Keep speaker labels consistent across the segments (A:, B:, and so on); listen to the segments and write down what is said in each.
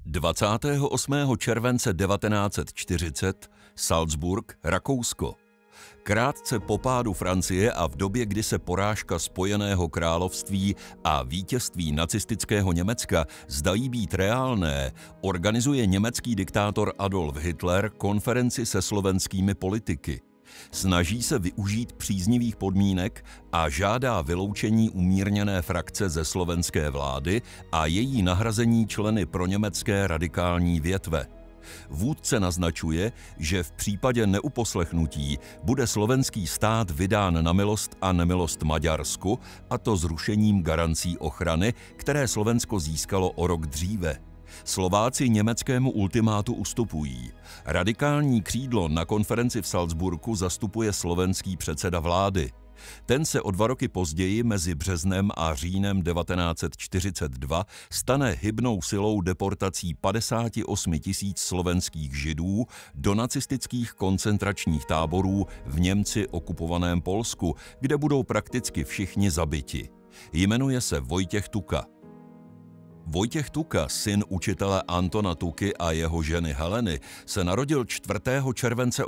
A: 28. července 1940 Salzburg, Rakousko. Krátce po pádu Francie a v době, kdy se porážka Spojeného království a vítězství nacistického Německa zdají být reálné, organizuje německý diktátor Adolf Hitler konferenci se slovenskými politiky. Snaží se využít příznivých podmínek a žádá vyloučení umírněné frakce ze slovenské vlády a její nahrazení členy proněmecké radikální větve. Vůdce naznačuje, že v případě neuposlechnutí bude slovenský stát vydán na milost a nemilost Maďarsku, a to zrušením garancí ochrany, které Slovensko získalo o rok dříve. Slováci německému ultimátu ustupují. Radikální křídlo na konferenci v Salzburgu zastupuje slovenský předseda vlády. Ten se o 2 roky později mezi březnem a říjnem 1942 stane hybnou silou deportací 58 000 slovenských Židů do nacistických koncentračních táborů v Němci okupovaném Polsku, kde budou prakticky všichni zabiti. Jmenuje se Vojtěch Tuka. Vojtěch Tuka, syn učitele Antona Tuky a jeho ženy Heleny, se narodil 4. července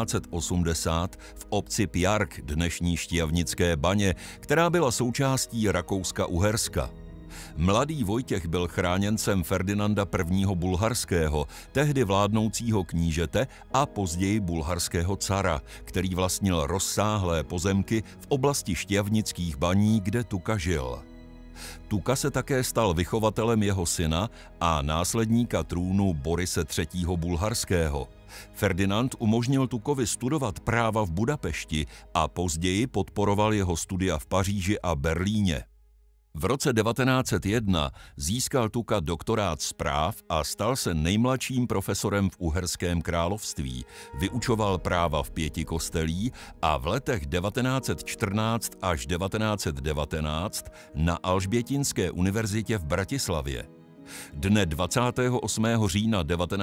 A: 1880 v obci Pjark, dnešní Štiavnické Baně, která byla součástí Rakouska-Uherska. Mladý Vojtěch byl chráněncem Ferdinanda I. Bulharského, tehdy vládnoucího knížete a později bulharského cara, který vlastnil rozsáhlé pozemky v oblasti Štiavnických Baní, kde Tuka žil. Tuka se také stal vychovatelem jeho syna a následníka trůnu Borise III. Bulharského. Ferdinand umožnil Tukovi studovat práva v Budapešti a později podporoval jeho studia v Paříži a Berlíně. V roce 1901 získal Tuka doktorát z práv a stal se nejmladším profesorem v Uherském království. Vyučoval práva v 5 kostelí a v letech 1914 až 1919 na Alžbětinské univerzitě v Bratislavě. Dne 28. října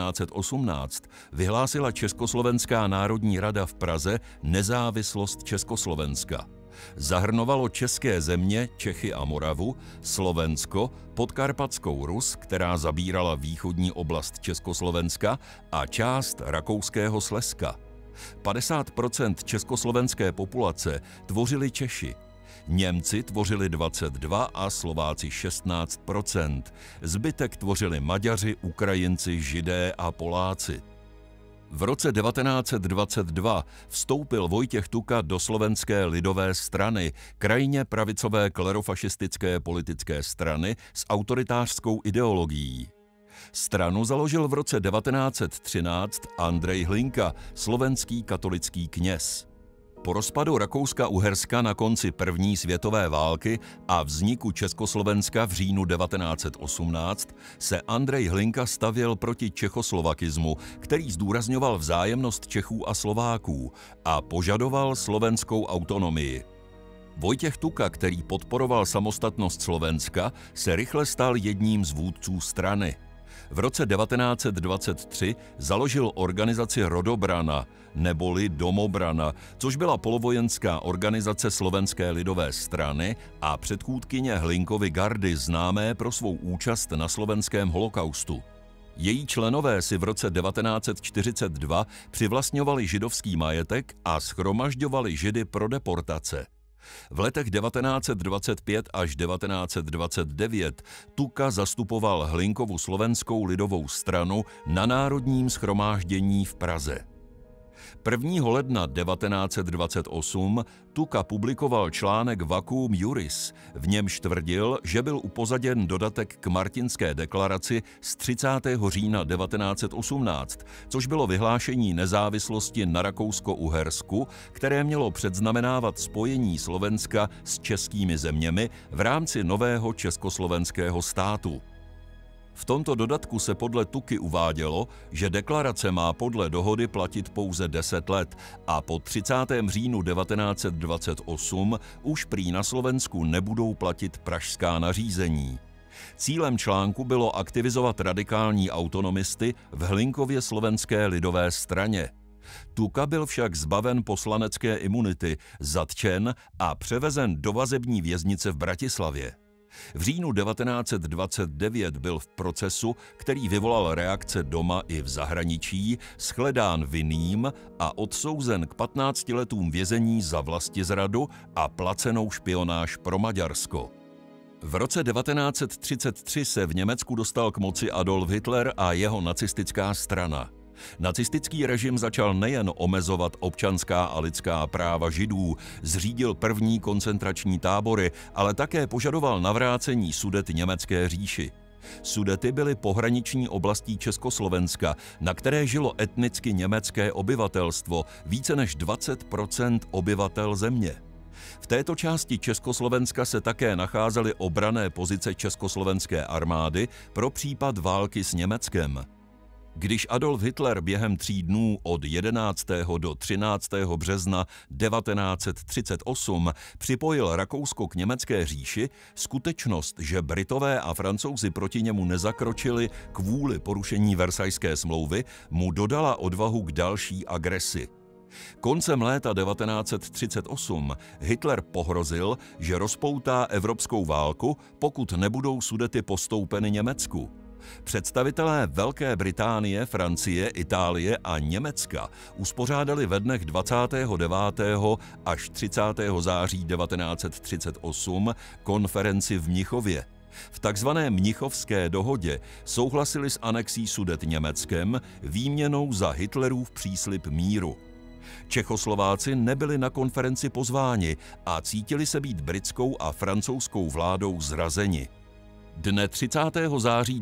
A: 1918 vyhlásila Československá národní rada v Praze nezávislost Československa. Zahrnovalo české země, Čechy a Moravu, Slovensko, Podkarpatskou Rus, která zabírala východní oblast Československa, a část Rakouského Slezska. 50% československé populace tvořili Češi. Němci tvořili 22% a Slováci 16%. Zbytek tvořili Maďaři, Ukrajinci, Židé a Poláci. V roce 1922 vstoupil Vojtěch Tuka do Slovenské lidové strany, krajně pravicové klerofašistické politické strany s autoritářskou ideologií. Stranu založil v roce 1913 Andrej Hlinka, slovenský katolický kněz. Po rozpadu Rakouska-Uherska na konci první světové války a vzniku Československa v říjnu 1918 se Andrej Hlinka stavěl proti čechoslovakismu, který zdůrazňoval vzájemnost Čechů a Slováků a požadoval slovenskou autonomii. Vojtěch Tuka, který podporoval samostatnost Slovenska, se rychle stal jedním z vůdců strany. V roce 1923 založil organizaci Rodobrana, neboli Domobrana, což byla polovojenská organizace Slovenské lidové strany a předchůdkyně Hlinkovy gardy, známé pro svou účast na slovenském holokaustu. Její členové si v roce 1942 přivlastňovali židovský majetek a shromažďovali Židy pro deportace. V letech 1925 až 1929 Tuka zastupoval Hlinkovu Slovenskou lidovou stranu na Národním shromáždění v Praze. 1. ledna 1928 Tuka publikoval článek Vacuum Juris, v němž tvrdil, že byl upozaděn dodatek k Martinské deklaraci z 30. října 1918, což bylo vyhlášení nezávislosti na Rakousko-Uhersku, které mělo předznamenávat spojení Slovenska s českými zeměmi v rámci nového československého státu. V tomto dodatku se podle Tuky uvádělo, že deklarace má podle dohody platit pouze 10 let a po 30. říjnu 1928 už prý na Slovensku nebudou platit pražská nařízení. Cílem článku bylo aktivizovat radikální autonomisty v Hlinkově Slovenské lidové straně. Tuka byl však zbaven poslanecké imunity, zatčen a převezen do vazební věznice v Bratislavě. V říjnu 1929 byl v procesu, který vyvolal reakce doma i v zahraničí, shledán vinným a odsouzen k 15 letům vězení za vlastizradu a placenou špionáž pro Maďarsko. V roce 1933 se v Německu dostal k moci Adolf Hitler a jeho nacistická strana. Nacistický režim začal nejen omezovat občanská a lidská práva Židů, zřídil první koncentrační tábory, ale také požadoval navrácení Sudet německé říši. Sudety byly pohraniční oblastí Československa, na které žilo etnicky německé obyvatelstvo, více než 20% obyvatel země. V této části Československa se také nacházely obranné pozice československé armády pro případ války s Německem. Když Adolf Hitler během 3 dnů od 11. do 13. března 1938 připojil Rakousko k německé říši, skutečnost, že Britové a Francouzi proti němu nezakročili kvůli porušení Versajské smlouvy, mu dodala odvahu k další agresi. Koncem léta 1938 Hitler pohrozil, že rozpoutá evropskou válku, pokud nebudou Sudety postoupeny Německu. Představitelé Velké Británie, Francie, Itálie a Německa uspořádali ve dnech 29. až 30. září 1938 konferenci v Mnichově. V takzvané Mnichovské dohodě souhlasili s anexí Sudet Německem výměnou za Hitlerův příslib míru. Čechoslováci nebyli na konferenci pozváni a cítili se být britskou a francouzskou vládou zrazeni. Dne 30. září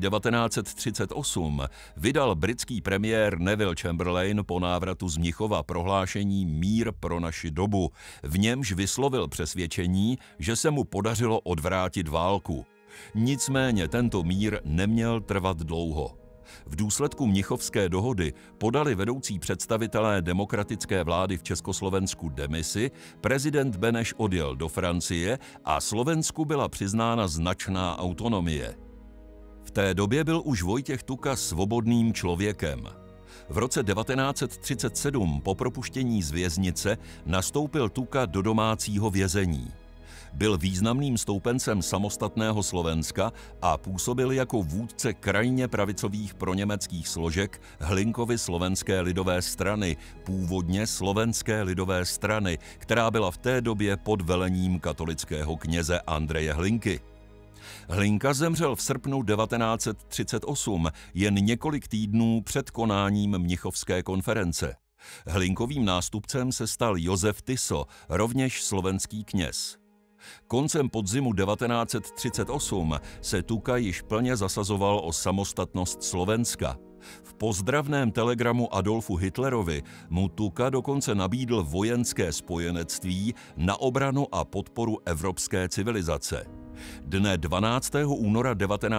A: 1938 vydal britský premiér Neville Chamberlain po návratu z Mnichova prohlášení Mír pro naši dobu, v němž vyslovil přesvědčení, že se mu podařilo odvrátit válku. Nicméně tento mír neměl trvat dlouho. V důsledku Mnichovské dohody podali vedoucí představitelé demokratické vlády v Československu demisi, prezident Beneš odjel do Francie a Slovensku byla přiznána značná autonomie. V té době byl už Vojtěch Tuka svobodným člověkem. V roce 1937 po propuštění z věznice nastoupil Tuka do domácího vězení. Byl významným stoupencem samostatného Slovenska a působil jako vůdce krajně pravicových proněmeckých složek Hlinkovy slovenské lidové strany, původně Slovenské lidové strany, která byla v té době pod velením katolického kněze Andreje Hlinky. Hlinka zemřel v srpnu 1938, jen několik týdnů před konáním Mnichovské konference. Hlinkovým nástupcem se stal Josef Tiso, rovněž slovenský kněz. Koncem podzimu 1938 se Tuka již plně zasazoval o samostatnost Slovenska. V pozdravném telegramu Adolfu Hitlerovi mu Tuka dokonce nabídl vojenské spojenectví na obranu a podporu evropské civilizace. Dne 12. února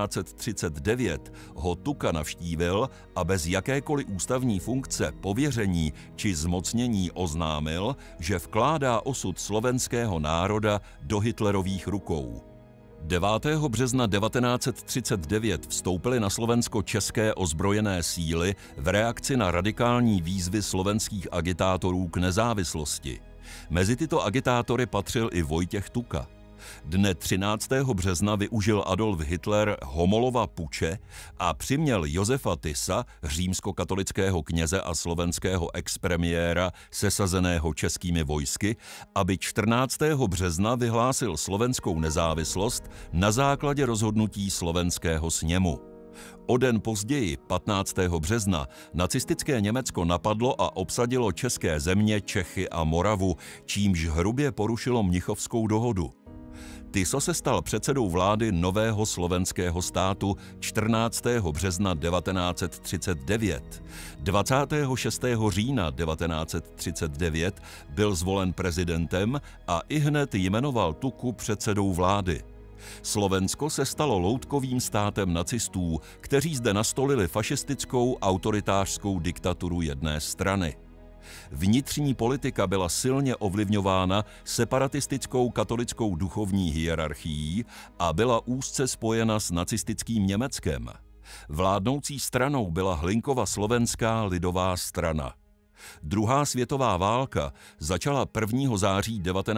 A: 1939 ho Tuka navštívil a bez jakékoliv ústavní funkce, pověření či zmocnění oznámil, že vkládá osud slovenského národa do Hitlerových rukou. 9. března 1939 vstoupily na Slovensko české ozbrojené síly v reakci na radikální výzvy slovenských agitátorů k nezávislosti. Mezi tyto agitátory patřil i Vojtěch Tuka. Dne 13. března využil Adolf Hitler Homolova puče a přiměl Josefa Tisa, římskokatolického kněze a slovenského expremiéra sesazeného českými vojsky, aby 14. března vyhlásil slovenskou nezávislost na základě rozhodnutí slovenského sněmu. O den později, 15. března, nacistické Německo napadlo a obsadilo české země, Čechy a Moravu, čímž hrubě porušilo Mnichovskou dohodu. Tiso se stal předsedou vlády nového slovenského státu 14. března 1939. 26. října 1939 byl zvolen prezidentem a ihned jmenoval Tuku předsedou vlády. Slovensko se stalo loutkovým státem nacistů, kteří zde nastolili fašistickou autoritářskou diktaturu jedné strany. Vnitřní politika byla silně ovlivňována separatistickou katolickou duchovní hierarchií a byla úzce spojena s nacistickým Německem. Vládnoucí stranou byla Hlinkova slovenská lidová strana. Druhá světová válka začala 1. září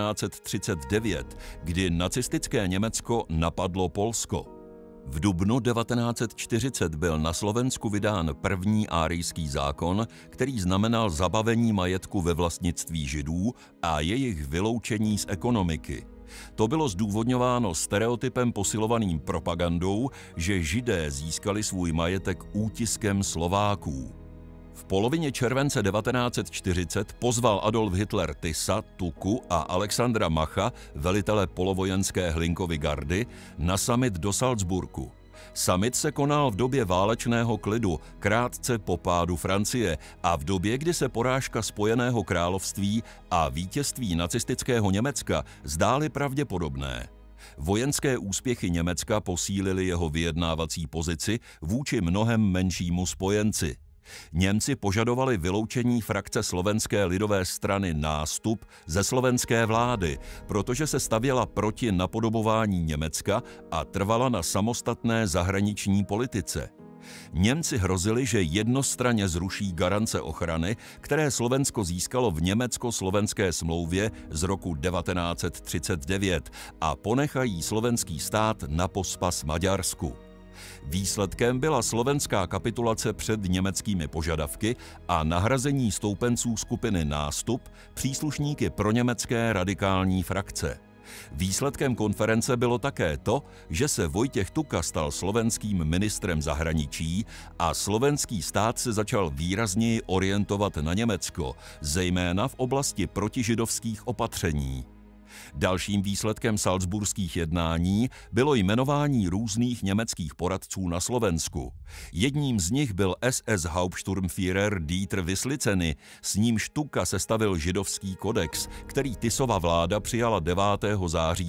A: 1939, kdy nacistické Německo napadlo Polsko. V dubnu 1940 byl na Slovensku vydán první árijský zákon, který znamenal zabavení majetku ve vlastnictví Židů a jejich vyloučení z ekonomiky. To bylo zdůvodňováno stereotypem posilovaným propagandou, že Židé získali svůj majetek útiskem Slováků. V polovině července 1940 pozval Adolf Hitler Tissa, Tuku a Alexandra Macha, velitele polovojenské Hlinkovy gardy, na summit do Salzburgu. Summit se konal v době válečného klidu, krátce po pádu Francie a v době, kdy se porážka Spojeného království a vítězství nacistického Německa zdály pravděpodobné. Vojenské úspěchy Německa posílily jeho vyjednávací pozici vůči mnohem menšímu spojenci. Němci požadovali vyloučení frakce Slovenské lidové strany Nástup ze slovenské vlády, protože se stavěla proti napodobování Německa a trvala na samostatné zahraniční politice. Němci hrozili, že jednostranně zruší garance ochrany, které Slovensko získalo v německo-slovenské smlouvě z roku 1939 a ponechají slovenský stát na pospas Maďarsku. Výsledkem byla slovenská kapitulace před německými požadavky a nahrazení stoupenců skupiny Nástup příslušníky proněmecké radikální frakce. Výsledkem konference bylo také to, že se Vojtěch Tuka stal slovenským ministrem zahraničí a slovenský stát se začal výrazněji orientovat na Německo, zejména v oblasti protižidovských opatření. Dalším výsledkem salzburských jednání bylo jmenování různých německých poradců na Slovensku. Jedním z nich byl SS Hauptsturmführer Dieter Wisliceny, s nímž Tuka sestavil židovský kodex, který Tissova vláda přijala 9. září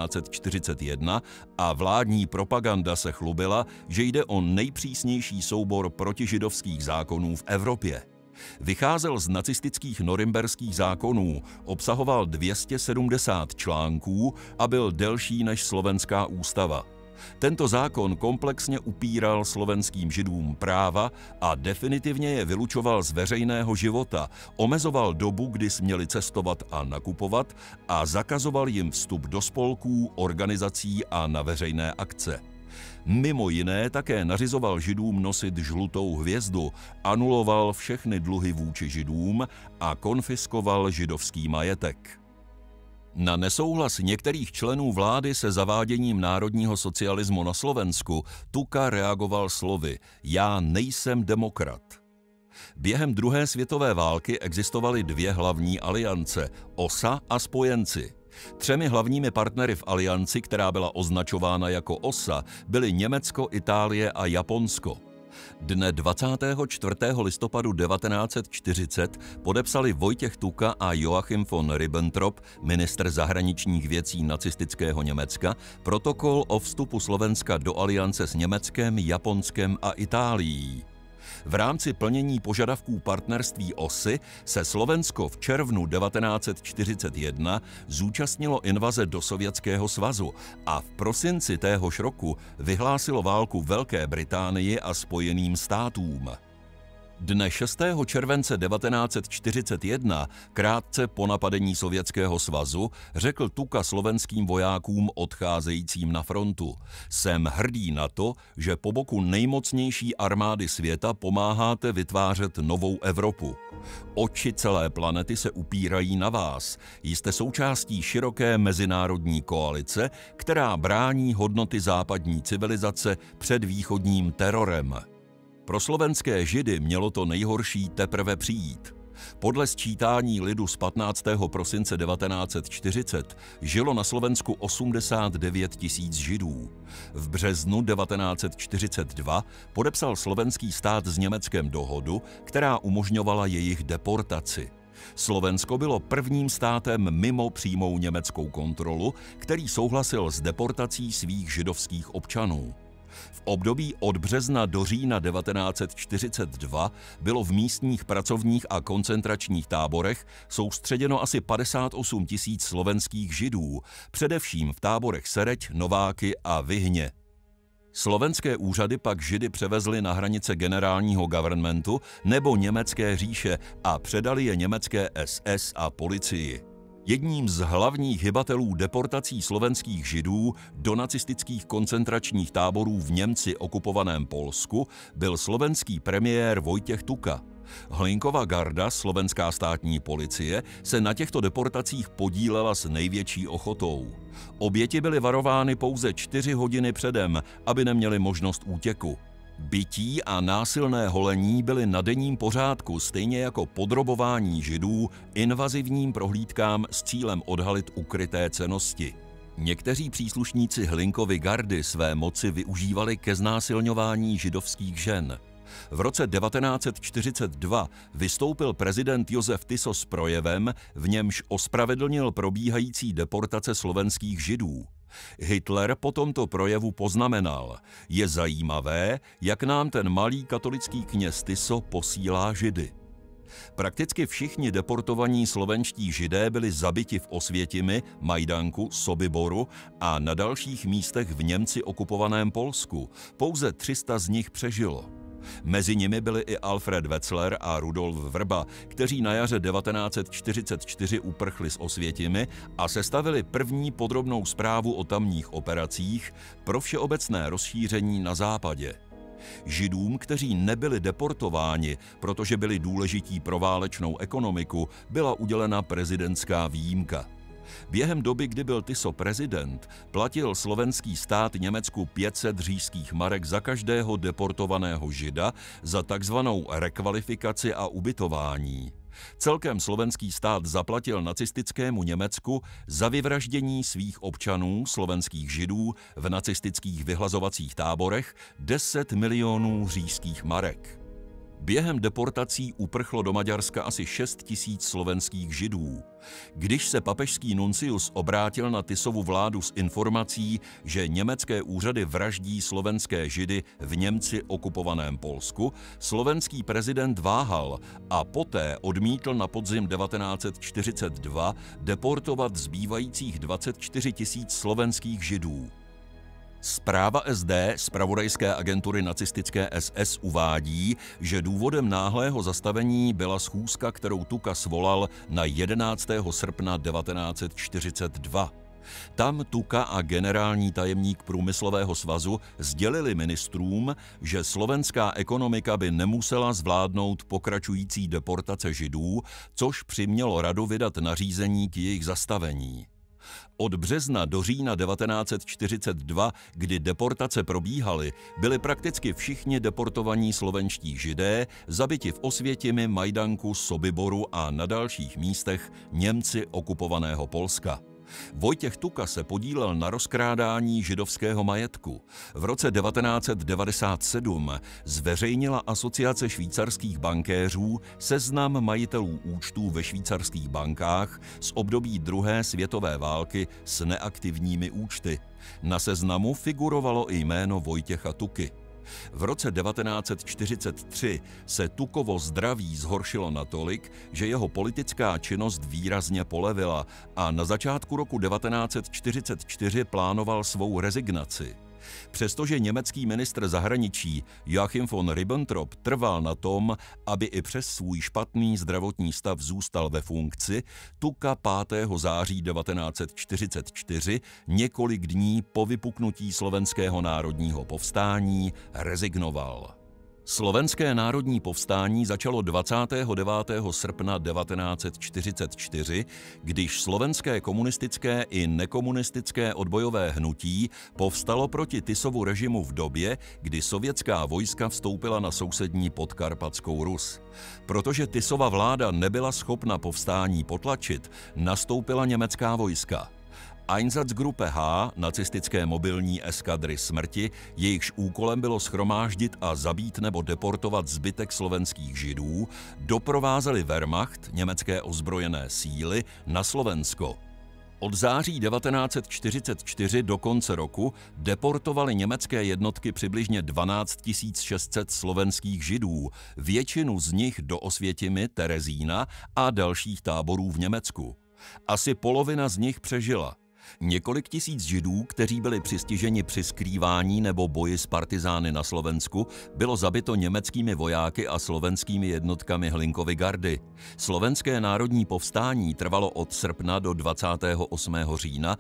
A: 1941 a vládní propaganda se chlubila, že jde o nejpřísnější soubor protižidovských zákonů v Evropě. Vycházel z nacistických norimberských zákonů, obsahoval 270 článků a byl delší než slovenská ústava. Tento zákon komplexně upíral slovenským Židům práva a definitivně je vylučoval z veřejného života, omezoval dobu, kdy směli cestovat a nakupovat a zakazoval jim vstup do spolků, organizací a na veřejné akce. Mimo jiné také nařizoval Židům nosit žlutou hvězdu, anuloval všechny dluhy vůči Židům a konfiskoval židovský majetek. Na nesouhlas některých členů vlády se zaváděním národního socialismu na Slovensku Tuka reagoval slovy: "Já nejsem demokrat." Během druhé světové války existovaly dvě hlavní aliance – OSA a spojenci. Třemi hlavními partnery v alianci, která byla označována jako OSA, byly Německo, Itálie a Japonsko. Dne 24. listopadu 1940 podepsali Vojtěch Tuka a Joachim von Ribbentrop, ministr zahraničních věcí nacistického Německa, protokol o vstupu Slovenska do aliance s Německem, Japonskem a Itálií. V rámci plnění požadavků partnerství OSY se Slovensko v červnu 1941 zúčastnilo invaze do Sovětského svazu a v prosinci téhož roku vyhlásilo válku Velké Británii a Spojeným státům. Dne 6. července 1941, krátce po napadení Sovětského svazu, řekl Tuka slovenským vojákům odcházejícím na frontu: "Jsem hrdý na to, že po boku nejmocnější armády světa pomáháte vytvářet novou Evropu. Oči celé planety se upírají na vás. Jste součástí široké mezinárodní koalice, která brání hodnoty západní civilizace před východním terorem." Pro slovenské Židy mělo to nejhorší teprve přijít. Podle sčítání lidu z 15. prosince 1940 žilo na Slovensku 89 000 Židů. V březnu 1942 podepsal slovenský stát s Německem dohodu, která umožňovala jejich deportaci. Slovensko bylo prvním státem mimo přímou německou kontrolu, který souhlasil s deportací svých židovských občanů. V období od března do října 1942 bylo v místních pracovních a koncentračních táborech soustředěno asi 58 000 slovenských Židů, především v táborech Sereď, Nováky a Vyhně. Slovenské úřady pak Židy převezly na hranice generálního governmentu nebo německé říše a předali je německé SS a policii. Jedním z hlavních hybatelů deportací slovenských Židů do nacistických koncentračních táborů v Němci okupovaném Polsku byl slovenský premiér Vojtěch Tuka. Hlinkova garda, slovenská státní policie, se na těchto deportacích podílela s největší ochotou. Oběti byly varovány pouze 4 hodiny předem, aby neměly možnost útěku. Bití a násilné holení byly na denním pořádku, stejně jako podrobování Židů invazivním prohlídkám s cílem odhalit ukryté cennosti. Někteří příslušníci Hlinkovy gardy své moci využívali ke znásilňování židovských žen. V roce 1942 vystoupil prezident Josef Tiso s projevem, v němž ospravedlnil probíhající deportace slovenských Židů. Hitler po tomto projevu poznamenal: je zajímavé, jak nám ten malý katolický kněz Tiso posílá Židy. Prakticky všichni deportovaní slovenští Židé byli zabiti v Osvětimi, Majdanku, Sobiboru a na dalších místech v Němci okupovaném Polsku. Pouze 300 z nich přežilo. Mezi nimi byli i Alfred Wetzler a Rudolf Vrba, kteří na jaře 1944 uprchli z Osvětimi a sestavili první podrobnou zprávu o tamních operacích pro všeobecné rozšíření na západě. Židům, kteří nebyli deportováni, protože byli důležití pro válečnou ekonomiku, byla udělena prezidentská výjimka. Během doby, kdy byl Tiso prezident, platil slovenský stát Německu 500 říšských marek za každého deportovaného Žida za takzvanou rekvalifikaci a ubytování. Celkem slovenský stát zaplatil nacistickému Německu za vyvraždění svých občanů, slovenských Židů, v nacistických vyhlazovacích táborech 10 milionů říšských marek. Během deportací uprchlo do Maďarska asi 6 000 slovenských Židů. Když se papežský nuncius obrátil na Tisovu vládu s informací, že německé úřady vraždí slovenské Židy v Němci okupovaném Polsku, slovenský prezident váhal a poté odmítl na podzim 1942 deportovat zbývajících 24 000 slovenských Židů. Zpráva SD, zpravodajské agentury nacistické SS, uvádí, že důvodem náhlého zastavení byla schůzka, kterou Tuka svolal na 11. srpna 1942. Tam Tuka a generální tajemník Průmyslového svazu sdělili ministrům, že slovenská ekonomika by nemusela zvládnout pokračující deportace Židů, což přimělo radu vydat nařízení k jejich zastavení. Od března do října 1942, kdy deportace probíhaly, byli prakticky všichni deportovaní slovenští Židé zabiti v Osvětimi, Majdanku, Sobiboru a na dalších místech Němci okupovaného Polska. Vojtěch Tuka se podílel na rozkrádání židovského majetku. V roce 1997 zveřejnila Asociace švýcarských bankéřů seznam majitelů účtů ve švýcarských bankách z období druhé světové války s neaktivními účty. Na seznamu figurovalo i jméno Vojtěcha Tuky. V roce 1943 se Tukovo zdraví zhoršilo natolik, že jeho politická činnost výrazně polevila a na začátku roku 1944 plánoval svou rezignaci. Přestože německý ministr zahraničí Joachim von Ribbentrop trval na tom, aby i přes svůj špatný zdravotní stav zůstal ve funkci, Tuka 5. září 1944, několik dní po vypuknutí slovenského národního povstání, rezignoval. Slovenské národní povstání začalo 29. srpna 1944, když slovenské komunistické i nekomunistické odbojové hnutí povstalo proti Tisovu režimu v době, kdy sovětská vojska vstoupila na sousední Podkarpatskou Rus. Protože Tisova vláda nebyla schopna povstání potlačit, nastoupila německá vojska. Einsatzgruppe H, nacistické mobilní eskadry smrti, jejichž úkolem bylo shromáždit a zabít nebo deportovat zbytek slovenských Židů, doprovázeli Wehrmacht, německé ozbrojené síly, na Slovensko. Od září 1944 do konce roku deportovali německé jednotky přibližně 12 600 slovenských Židů, většinu z nich do Osvětimi, Terezína a dalších táborů v Německu. Asi polovina z nich přežila. Několik tisíc Židů, kteří byli přistiženi při skrývání nebo boji s partizány na Slovensku, bylo zabito německými vojáky a slovenskými jednotkami Hlinkovy gardy. Slovenské národní povstání trvalo od srpna do 28. října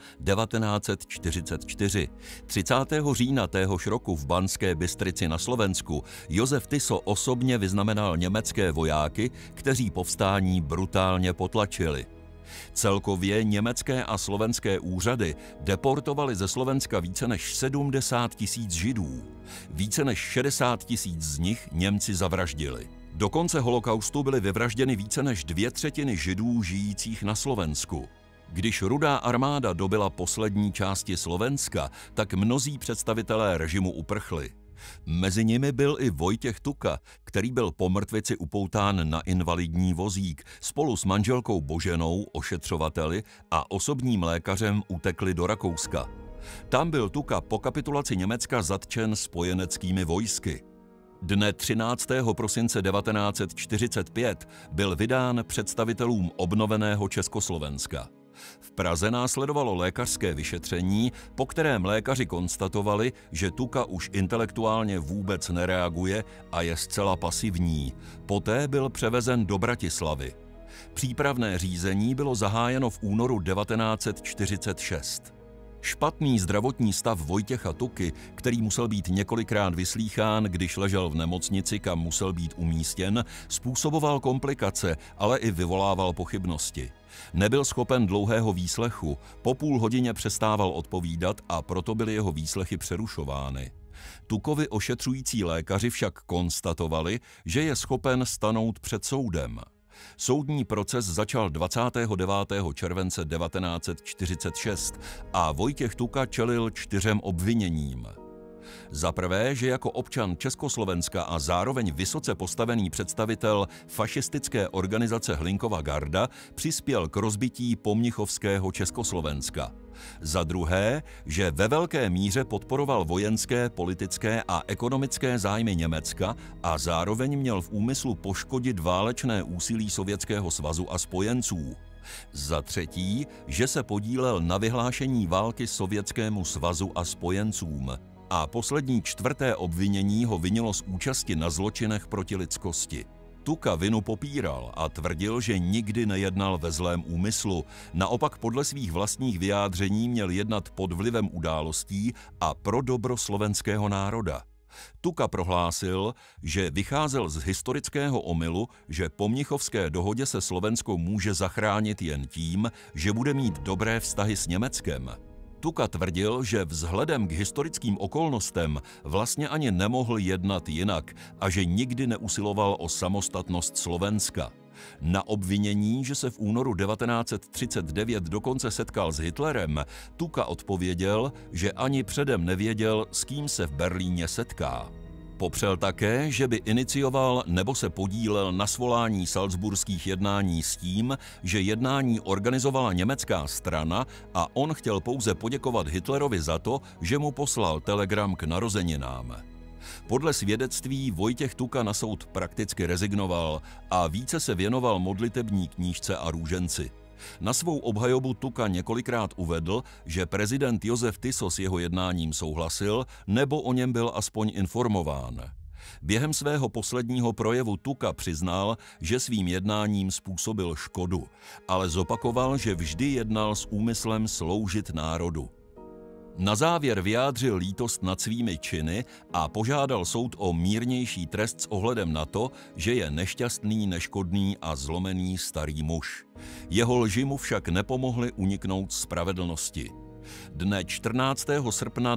A: 1944. 30. října téhož roku v Banské Bystrici na Slovensku Josef Tiso osobně vyznamenal německé vojáky, kteří povstání brutálně potlačili. Celkově německé a slovenské úřady deportovali ze Slovenska více než 70 000 Židů. Více než 60 000 z nich Němci zavraždili. Do konce holokaustu byly vyvražděny více než 2/3 Židů žijících na Slovensku. Když Rudá armáda dobyla poslední části Slovenska, tak mnozí představitelé režimu uprchli. Mezi nimi byl i Vojtěch Tuka, který byl po mrtvici upoután na invalidní vozík. Spolu s manželkou Boženou, ošetřovateli a osobním lékařem utekli do Rakouska. Tam byl Tuka po kapitulaci Německa zatčen spojeneckými vojsky. Dne 13. prosince 1945 byl vydán představitelům obnoveného Československa. V Praze následovalo lékařské vyšetření, po kterém lékaři konstatovali, že Tuka už intelektuálně vůbec nereaguje a je zcela pasivní. Poté byl převezen do Bratislavy. Přípravné řízení bylo zahájeno v únoru 1946. Špatný zdravotní stav Vojtěcha Tuky, který musel být několikrát vyslýchán, když ležel v nemocnici, kam musel být umístěn, způsoboval komplikace, ale i vyvolával pochybnosti. Nebyl schopen dlouhého výslechu, po půl hodině přestával odpovídat a proto byly jeho výslechy přerušovány. Tukovi ošetřující lékaři však konstatovali, že je schopen stanout před soudem. Soudní proces začal 29. července 1946 a Vojtěch Tuka čelil 4 obviněním. Za prvé, že jako občan Československa a zároveň vysoce postavený představitel fašistické organizace Hlinkova garda přispěl k rozbití pomnichovského Československa. Za druhé, že ve velké míře podporoval vojenské, politické a ekonomické zájmy Německa a zároveň měl v úmyslu poškodit válečné úsilí Sovětského svazu a spojenců. Za třetí, že se podílel na vyhlášení války Sovětskému svazu a spojencům. A poslední 4. obvinění ho vinilo z účasti na zločinech proti lidskosti. Tuka vinu popíral a tvrdil, že nikdy nejednal ve zlém úmyslu. Naopak podle svých vlastních vyjádření měl jednat pod vlivem událostí a pro dobro slovenského národa. Tuka prohlásil, že vycházel z historického omylu, že po Mnichovské dohodě se Slovensko může zachránit jen tím, že bude mít dobré vztahy s Německem. Tuka tvrdil, že vzhledem k historickým okolnostem vlastně ani nemohl jednat jinak a že nikdy neusiloval o samostatnost Slovenska. Na obvinění, že se v únoru 1939 dokonce setkal s Hitlerem, Tuka odpověděl, že ani předem nevěděl, s kým se v Berlíně setká. Popřel také, že by inicioval nebo se podílel na svolání salzburských jednání s tím, že jednání organizovala německá strana a on chtěl pouze poděkovat Hitlerovi za to, že mu poslal telegram k narozeninám. Podle svědectví Vojtěch Tuka na soud prakticky rezignoval a více se věnoval modlitební knížce a růženci. Na svou obhajobu Tuka několikrát uvedl, že prezident Josef Tiso s jeho jednáním souhlasil nebo o něm byl aspoň informován. Během svého posledního projevu Tuka přiznal, že svým jednáním způsobil škodu, ale zopakoval, že vždy jednal s úmyslem sloužit národu. Na závěr vyjádřil lítost nad svými činy a požádal soud o mírnější trest s ohledem na to, že je nešťastný, neškodný a zlomený starý muž. Jeho lži mu však nepomohly uniknout spravedlnosti. Dne 14. srpna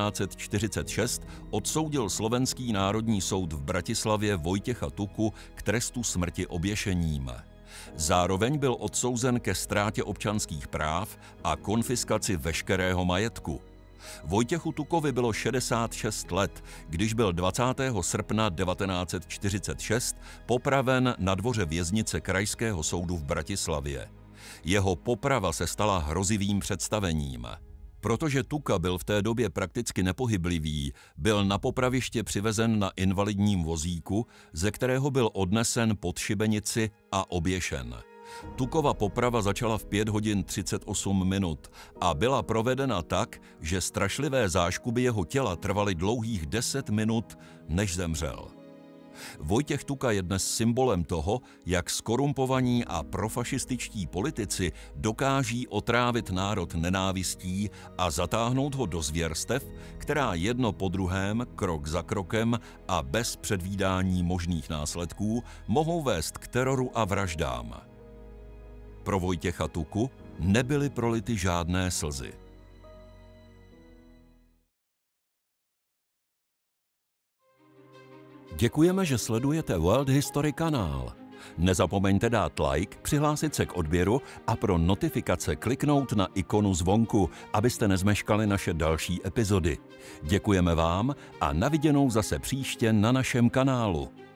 A: 1946 odsoudil Slovenský národní soud v Bratislavě Vojtěcha Tuku k trestu smrti oběšením. Zároveň byl odsouzen ke ztrátě občanských práv a konfiskaci veškerého majetku. Vojtěchu Tukovi bylo 66 let, když byl 20. srpna 1946 popraven na dvoře věznice Krajského soudu v Bratislavě. Jeho poprava se stala hrozivým představením. Protože Tuka byl v té době prakticky nepohyblivý, byl na popraviště přivezen na invalidním vozíku, ze kterého byl odnesen pod šibenici a oběšen. Tukova poprava začala v 5 hodin 38 minut a byla provedena tak, že strašlivé záškuby jeho těla trvaly dlouhých 10 minut, než zemřel. Vojtěch Tuka je dnes symbolem toho, jak skorumpovaní a profašističtí politici dokáží otrávit národ nenávistí a zatáhnout ho do zvěrstev, která jedno po druhém, krok za krokem a bez předvídání možných následků mohou vést k teroru a vraždám. Pro Vojtěcha Tuku nebyly prolity žádné slzy. Děkujeme, že sledujete World History kanál. Nezapomeňte dát like, přihlásit se k odběru a pro notifikace kliknout na ikonu zvonku, abyste nezmeškali naše další epizody. Děkujeme vám a na viděnou zase příště na našem kanálu.